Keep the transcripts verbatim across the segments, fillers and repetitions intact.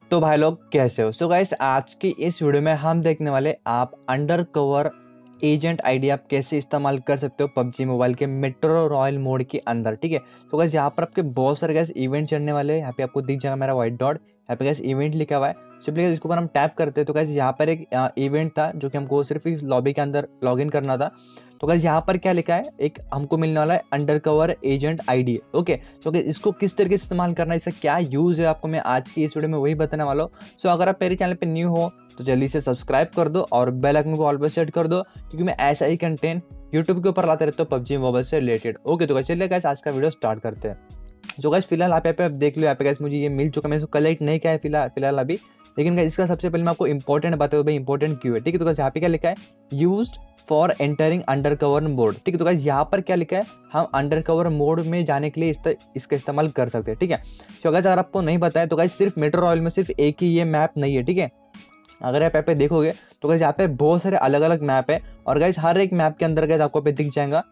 तो भाई लोग कैसे हो। सो गाइस आज की इस वीडियो में हम देखने वाले आप अंडर कवर एजेंट आईडी आप कैसे इस्तेमाल कर सकते हो पबजी मोबाइल के मेट्रो रॉयल मोड के अंदर। ठीक है, तो गाइस यहाँ पर आपके बहुत सारे गाइस इवेंट चलने वाले हैं। यहाँ पे आपको दिख जाएगा मेरा व्हाइट डॉट, यहाँ पे गाइस इवेंट लिखा हुआ है। सिंपली इसके ऊपर हम टैप करते हैं तो गाइस यहाँ पर एक इवेंट था जो कि हमको सिर्फ इस लॉबी के अंदर लॉग इन करना था। तो गाइस यहाँ पर क्या लिखा है, एक हमको मिलने वाला है under cover agent ID. Okay, तो गाइस इसको किस तरीके से इस्तेमाल करना है, इसका क्या यूज है, आपको मैं आज की इस वीडियो में वही बताने वाला हूँ। सो अगर आप मेरे चैनल पे न्यू हो तो जल्दी से सब्सक्राइब कर दो और बेल आइकन को ऑल पर सेट कर दो, क्योंकि मैं ऐसा ही कंटेंट यूट्यूब के ऊपर लाते रहता हूँ पबजी मोबाइल से रिलेटेड। ओके, तो चलिए गाइस आज का वीडियो स्टार्ट करते हैं। जो गाइस फिलहाल आप यहाँ पे आप देख लो, यहाँ पे गाइस मुझे ये मिल चुका है, मैं इसको कलेक्ट नहीं किया है फिलहाल फिलहाल अभी, लेकिन गाइस इसका सबसे पहले मैं आपको इंपॉर्टेंट बताऊँ भाई इंपॉर्टेंट क्यों है। ठीक है, तो गाइस यहाँ पे क्या लिखा है, used for entering under cover mode. ठीक है, तो गाइस यहाँ पर क्या लिखा है, हम अंडर कवर मोड में जाने के लिए इस इसका इस्तेमाल कर सकते हैं। ठीक है, तो गाइस अगर आपको नहीं पता है तो गाइस सिर्फ मेट्रो रॉयल में सिर्फ एक ही ये मैप नहीं है। ठीक है, अगर आप यहाँ पे देखोगे तो गाइस यहाँ पे बहुत सारे अलग अलग मैप है और गाइस हर एक मैप के अंदर गाइस आपको पे दिख जाएगा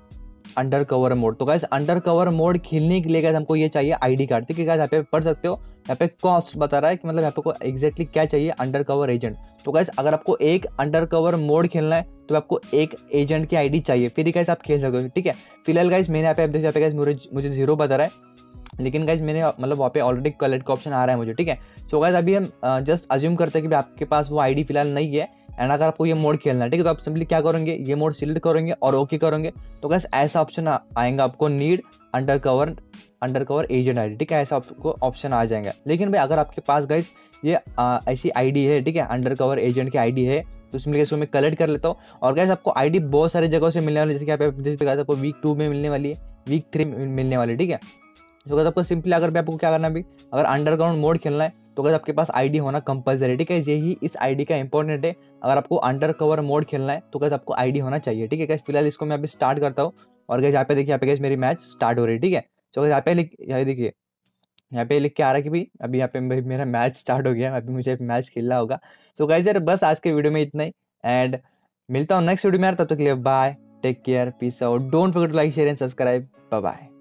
अंडर कवर मोड। तो गाइस अंडर कवर मोड खेलने के लिए गाइस हमको ये चाहिए आईडी कार्ड। ठीक है गाइस, यहाँ पे पढ़ सकते हो, यहाँ पे कॉस्ट बता रहा है कि मतलब यहाँ पे को एग्जैक्टली क्या चाहिए अंडर कवर एजेंट। तो गाइस अगर आपको एक अंडर कवर मोड खेलना है तो आपको एक एजेंट की आईडी चाहिए, फिर गाइस आप खेल सकते हो। ठीक है, फिलहाल गाइस मैंने यहाँ पे यहाँ पे गाइस मुझे मुझे जीरो बता रहा है, लेकिन गाइस मैंने मतलब वहाँ पे ऑलरेडी कलेक्ट का ऑप्शन आ रहा है मुझे। ठीक है, सो गाइस अभी हम जस्ट अज्यूम करते हैं कि आपके पास वो आईडी फिलहाल नहीं है एंड अगर आपको ये मोड खेलना है, ठीक है, तो आप सिंपली क्या करेंगे, ये मोड सिलेक्ट करेंगे और ओके करेंगे। तो गाइस ऐसा ऑप्शन आएगा आपको, need under cover under cover agent ID. ठीक है, ऐसा आपको ऑप्शन आ जाएगा। लेकिन भाई अगर आपके पास गाइस ये आ, ऐसी आईडी है, ठीक है, अंडर कवर एजेंट की आईडी है, तो सिंपली इसको मैं कलेक्ट कर लेता हूँ। और गाइस आपको आईडी बहुत सारी जगहों से मिलने वाली है, जैसे कि आप जैसे गाइस आपको वीक टू में मिलने वाली है, वीक थ्री में मिलने वाली है। ठीक है, तो गाइस आपको सिंपली अगर आपको क्या करना है भी, अगर अंडरग्राउंड मोड खेलना है तो गाइस आपके पास आईडी होना कंपलसरी। ठीक है, यही इस आईडी का इंपॉर्टेंट है। अगर आपको अंडर कवर मोड खेलना है तो गाइस आपको आईडी होना चाहिए। ठीक है गाइस, फिलहाल इसको मैं अभी स्टार्ट करता हूँ और गाइस यहाँ पे देखिए, यहाँ पे गाइस मेरी मैच स्टार्ट हो रही है। ठीक है, तो गाइस यहाँ पे लिख यहाँ देखिए यहाँ पे लिख के आ रहा है कि भाई अभी यहाँ पे भाई मेरा मैच स्टार्ट हो गया, अभी मुझे मैच खेलना होगा। सो गाइस यार बस आज के वीडियो में इतना ही एंड मिलता हूँ नेक्स्ट वीडियो में यार, तब तक के लिए bye, take care, peace out, don't forget to like share and subscribe, bye bye.